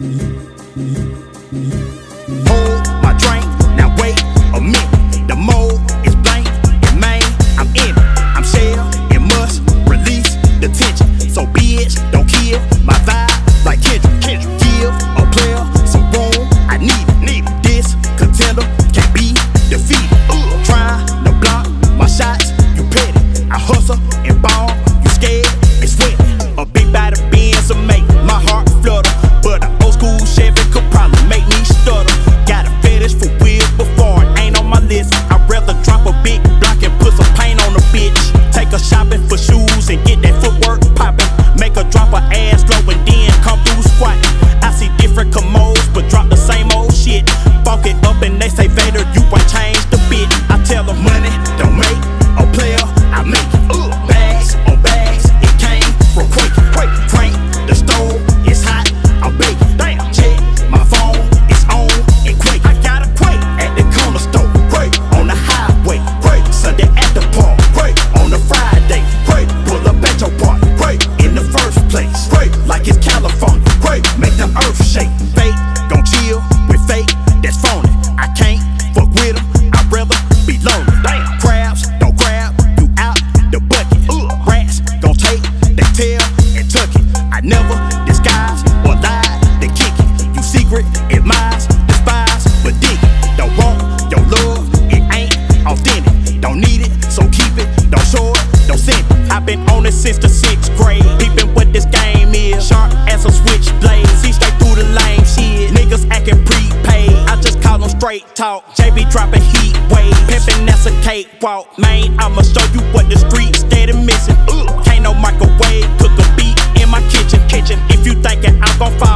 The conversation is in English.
Hold my drink, now wait a minute. The mode is blank and main, I'm in it. I'm shell, it must release the tension. So bitch, don't kill my vibe like Kendrick. Give a player some room, I need it. This contender can't be defeated. Trying to block my shots, you petty. I hustle and ball, you scared and sweating. A big body Benz will make my heart flutter, but an old school Chevy could probably make me stutter. Got a fetish for wheels before it ain't on my list. I'd rather drop a big block and put some paint on the bitch. Take her shopping for shoes and get that footwork popping. Make her drop her ass low and then come through squatting. I see different commodes but drop the same old shit. Fuck it up and they say Vader, you ain't changed a bit. I tell them money don't make a player, I make it. Bags on bags, it came from Quakin. Crank the stove, it's hot, I'm baking. Check my phone, it's on and quake. I got a quake at the corner store, quake on the highway, quake Sunday at the park, quake on a Friday, quake pull up at your park, quake in the first place, quake like it's California, quake make the earth shake. Fake gon' chill with fake, that's phony. I can't fuck with them, I'd rather be lonely. Crabs don't grab you out the bucket. Rats gon' take they tail and tuck it. I never disguise or lie to kick it. You secret, admires, despise, but dig it. Don't want your love, it ain't authentic. Don't need it, so keep it. Don't show it, don't send it. I've been on it since the 6th grade, peeping what this game is. Sharp as a switchblade, see straight through the lame shit. Niggas acting prepaid, I just call them straight talk. JB dropping heat waves, pimpin' that's a cakewalk. Man, I'ma show you what the streets steady missing. Can't no microwave, cook a beat in my kitchen. If you thinkin' I'm gon' fall